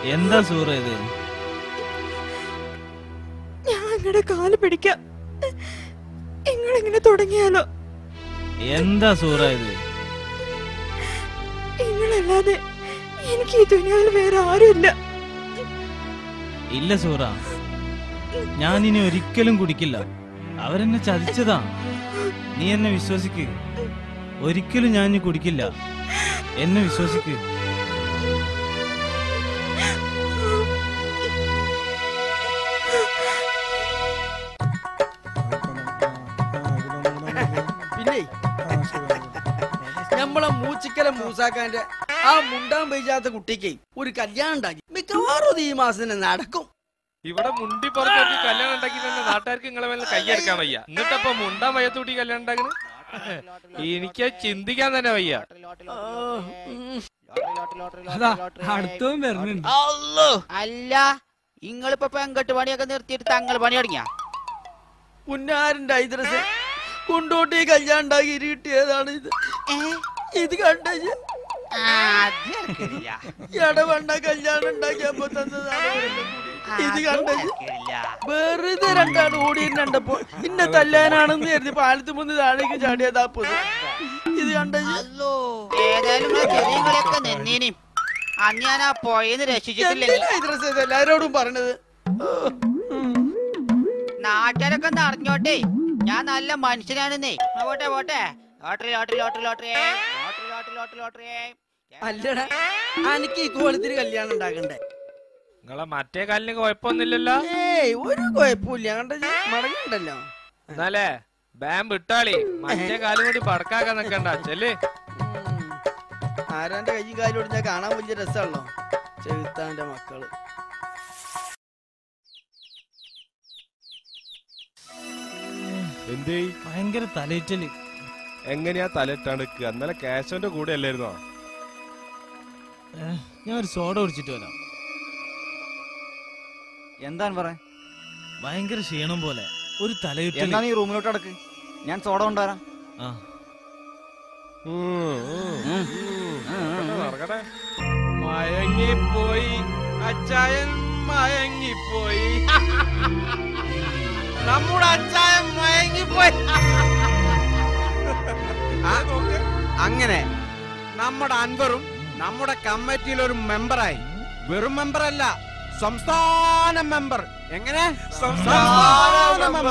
എന്താ സൂറ ഇത്? ഞാൻ നിങ്ങളുടെ കാല് പിടിക്കാം. നിങ്ങളിങ്ങനെ തുടങ്ങിയാലോ? എന്താ സൂറ ഇത്? നിങ്ങളല്ലാതെ എനിക്ക് ഈ ദുനിയാവിൽ വേറെ ആരുമില്ല. ഇല്ല സൂറ, ഞാൻ ഇനി ഒരിക്കലും കുടിക്കില്ല. അവരെന്നെ ചതിച്ചതാ. നീ എന്നെ വിശ്വസിക്ക്. ഒരിക്കലും ഞാൻ ഇനി കുടിക്കില്ല. എന്നെ വിശ്വസിക്ക്. പിന്നെ നമ്മളെ മൂച്ചിക്കല മൂസാക്കാന്റെ ആ മുണ്ടാൻ പെയ്യാത്ത കുട്ടിക്ക് ഒരു കല്യാണം ഉണ്ടാക്കി. മിക്കവാറും ഈ മാസം തന്നെ നടക്കും. ഇവിടെ മുണ്ടി പുറത്തോട്ട് കല്യാണം ഉണ്ടാക്കി തന്നെ നാട്ടുകാർക്ക് നിങ്ങളെ മേലെ കൈയെടുക്കാൻ വയ്യ. എന്നിട്ടപ്പൊ മുണ്ടാൻ വയ്യത്തൂട്ടി കല്യാണം ഉണ്ടാക്കണ എനിക്ക് ചിന്തിക്കാൻ തന്നെ വയ്യ. അല്ല, ഇങ്ങളിപ്പോ പെങ്കട്ട് പണിയൊക്കെ നിർത്തിയിട്ട് തങ്ങൾ പണി തുടങ്ങിയ പുന്നാരന്റെ ഐദ്രസ് കൊണ്ടോട്ടി കല്യാണം ഉണ്ടാക്കി കിട്ടിയതാണ് ഇത്. ഇത് കണ്ട ഇടവണ്ണ കല്യാണം ഉണ്ടാക്കിയപ്പോ തന്നതാണ്. ഇത് കണ്ട വെറുതെ രണ്ടാണ് ഓടിയിട്ടുണ്ടപ്പോ ഇന്ന തല്ലാനാണെന്ന് കരുതി പാലത്ത് മുന്ന് താഴേക്ക് ചാടിയതാപ്പോ. ഇത് കണ്ട ഏതായാലും ചെറിയ കളിയൊക്കെ നിന്നേനും അന്ന് ഞാൻ ആ പോയെന്ന് രക്ഷിച്ചിട്ടില്ലെങ്കിൽ എല്ലാരോടും പറഞ്ഞത്. നാട്ടുകാരൊക്കെ ഒന്ന് അറിഞ്ഞോട്ടെ, ഞാൻ നല്ല മനുഷ്യനാണെന്നേ. പോട്ടെ പോട്ടെ. Lottery lottery lottery lottery lottery lottery lottery lottery. അല്ലടാ, എനിക്ക് ഈ കോലത്തിന് കല്യാണം ഉണ്ടാക്കണ്ടേ? നിങ്ങളെ മറ്റേ കാലിന് കുഴപ്പമൊന്നുമില്ലല്ലോ? ഏയ് ഒരു കുഴപ്പമില്ല. കണ്ട മടങ്ങണ്ടല്ലോ. എന്നാലേ ബാം വിട്ടാളി. മറ്റേ കാലും കൂടി പടക്കാക്കാൻ നിക്കണ്ട. ചെല്. ആരാന്റെ കയ്യും കാലോട് ഞാൻ കാണാൻ വലിയ രസമാണല്ലോ ചെറുത്താന്റെ മക്കള്. എന്തേ ഭയങ്കര തലയിറ്റല്. എങ്ങനെയാ തലയിട്ടാണ് നിൽക്കുക? ഇന്നലെ കാശോന്റെ കൂടെ അല്ലായിരുന്നോ? ഞാൻ ഒരു സോഡ കുടിച്ചിട്ട് വരാം. എന്താണ് പറ? ഭയങ്കര ക്ഷീണം പോലെ ഒരു തലയിട്ടല്. എന്നാ നീ റൂമിലോട്ട് അടക്ക്, ഞാൻ സോഡ കൊണ്ടുവരാം. മയങ്ങിപ്പോയി അച്ചായൻ, മയങ്ങിപ്പോയി. നമ്മുടെ അച്ചായൻ മയങ്ങിപ്പോയി. അങ്ങനെ നമ്മുടെ അൻവറും നമ്മുടെ കമ്മിറ്റിയിലൊരു മെമ്പറായി. വെറും മെമ്പറല്ല, സംസ്ഥാന മെമ്പർ. എങ്ങനെ? സംസ്ഥാന മെമ്പർ.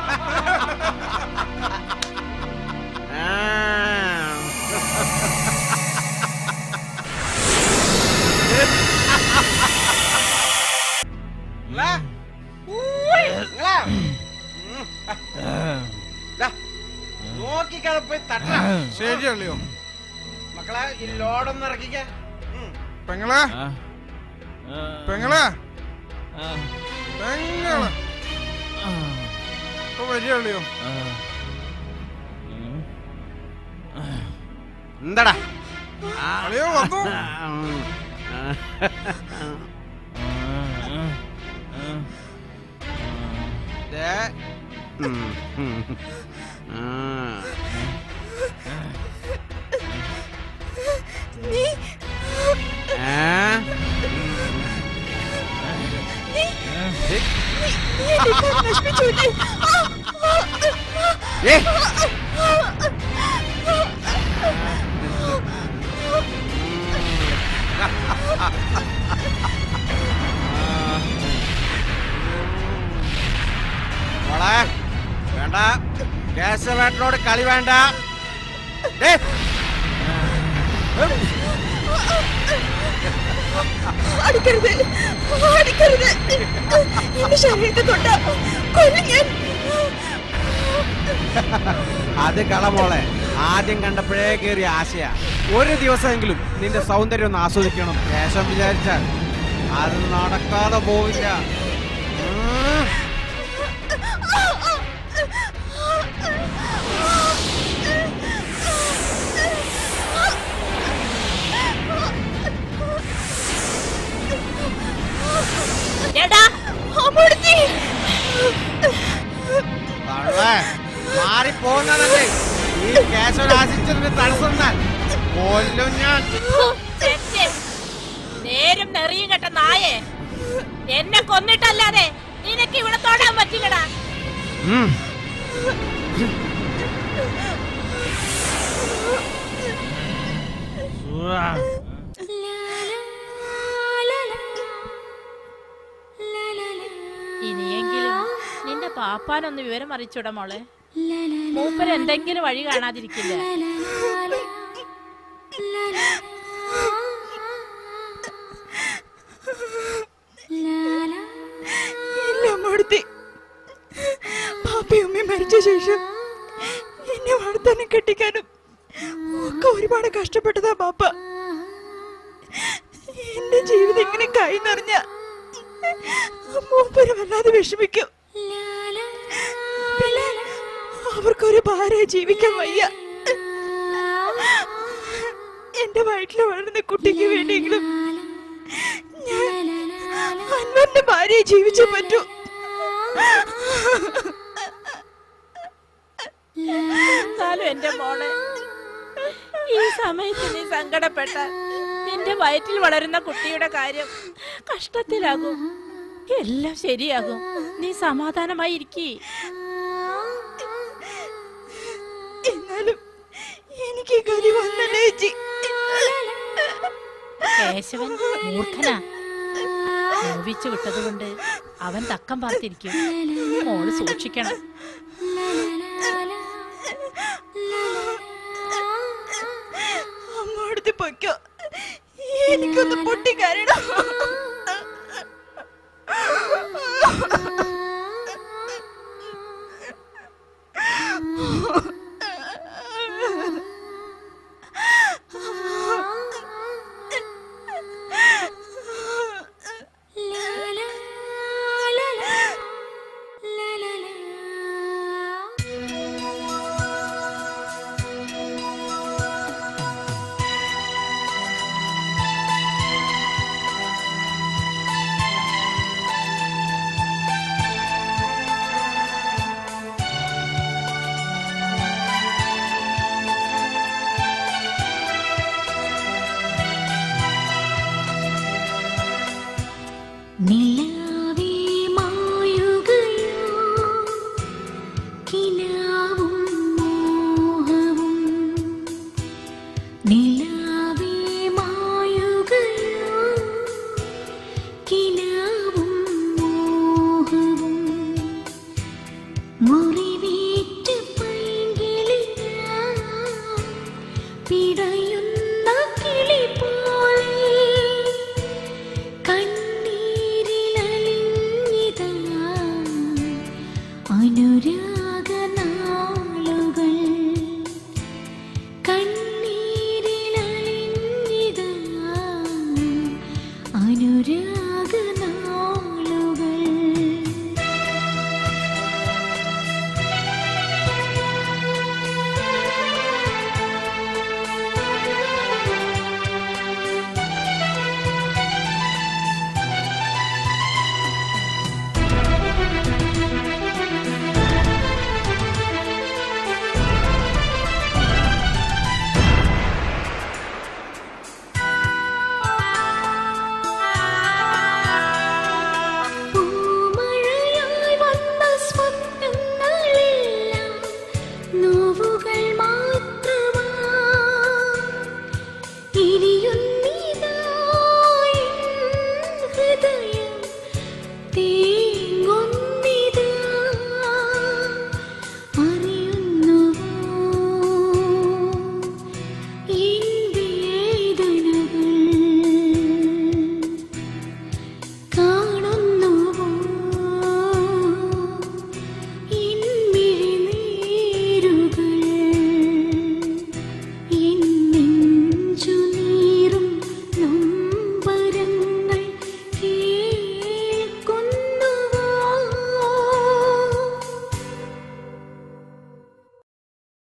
നോക്കിക്കടപ്പോയി തട്ട. ശരിയല്ലയോ മക്കളെ? ഈ ലോഡൊന്ന് ഇറക്കിക്ക. പെങ്ങളെ പെങ്ങളെ പെങ്ങളെ ഇപ്പൊ വരികയോ? എന്താടാ അളിയോ വന്നു? വേണ്ട, കേശവേട്ടനോട് കളി വേണ്ട. അടിക്കരുത്, അടിക്കരുത്. എന്റെ ശരീരത്തെ തൊട്ടാ കൊല്ലും ഞാൻ. അത് കളമോളെ, ആദ്യം കണ്ടപ്പോഴേ കയറിയ ആശയാ. ഒരു ദിവസമെങ്കിലും നിന്റെ സൗന്ദര്യം ഒന്ന് ആസ്വദിക്കണം. കേശം വിചാരിച്ചാൽ അത് നടക്കാതെ പോവില്ല. മാറിപ്പോന്നതല്ലേ ഈ കേശവൻ ആശിച്ചതിന് തടസ്സം. കൊല്ലും ഞാൻ. നേരും നെറിയും കെട്ട നായേ, എന്നെ കൊന്നിട്ടല്ലാതെ നിനക്ക് ഇവിടെ തൊടാൻ പറ്റില്ലടാ. ഇനിയെങ്കിലും നിന്റെ പാപ്പാനൊന്ന് വിവരം അറിയിച്ചൂടാ മോളെ. മൂപ്പര് എന്തെങ്കിലും വഴി കാണാതിരിക്കില്ല. പാപ്പയും ഉമ്മയും മരിച്ച ശേഷം എന്നെ വളർത്താനും കെട്ടിക്കാനും ഒക്കെ ഒരുപാട് കഷ്ടപ്പെട്ടതാ പാപ്പ. എന്റെ ജീവിതം ഇങ്ങനെ കൈ നിറഞ്ഞ മൂപ്പര് വല്ലാതെ വിഷമിക്കും. പിന്നെ അവർക്കൊരു ഭാര്യ ജീവിക്കാൻ വയ്യ. എന്റെ വയറ്റിൽ വളരുന്ന കുട്ടിക്ക് വേണ്ടിയെങ്കിലും ഞാൻ അൻവറിന്റെ ഭാര്യയെ ജീവിച്ചേ പറ്റൂ. എന്നാലും എന്റെ മോളെ, ഈ സമയത്ത് നീ സങ്കടപ്പെട്ട നിന്റെ വയറ്റിൽ വളരുന്ന കുട്ടിയുടെ കാര്യം കഷ്ടത്തിലാകും. എല്ലാം ശരിയാകും. നീ സമാധാനമായി ഇരിക്കേ. എന്നാലും എനിക്ക് കരി വന്നല്ലേ ചേച്ചി. കേശവൻ മൂർഖനാ. നോവിച്ചു വിട്ടതുകൊണ്ട് അവൻ തക്കം പാർത്തിരിക്കും. മോള് സൂക്ഷിക്കണം. അമ്മ അടുത്ത് പൊയ്ക്കോ, എനിക്കൊന്ന് പൊട്ടിക്കാരണം.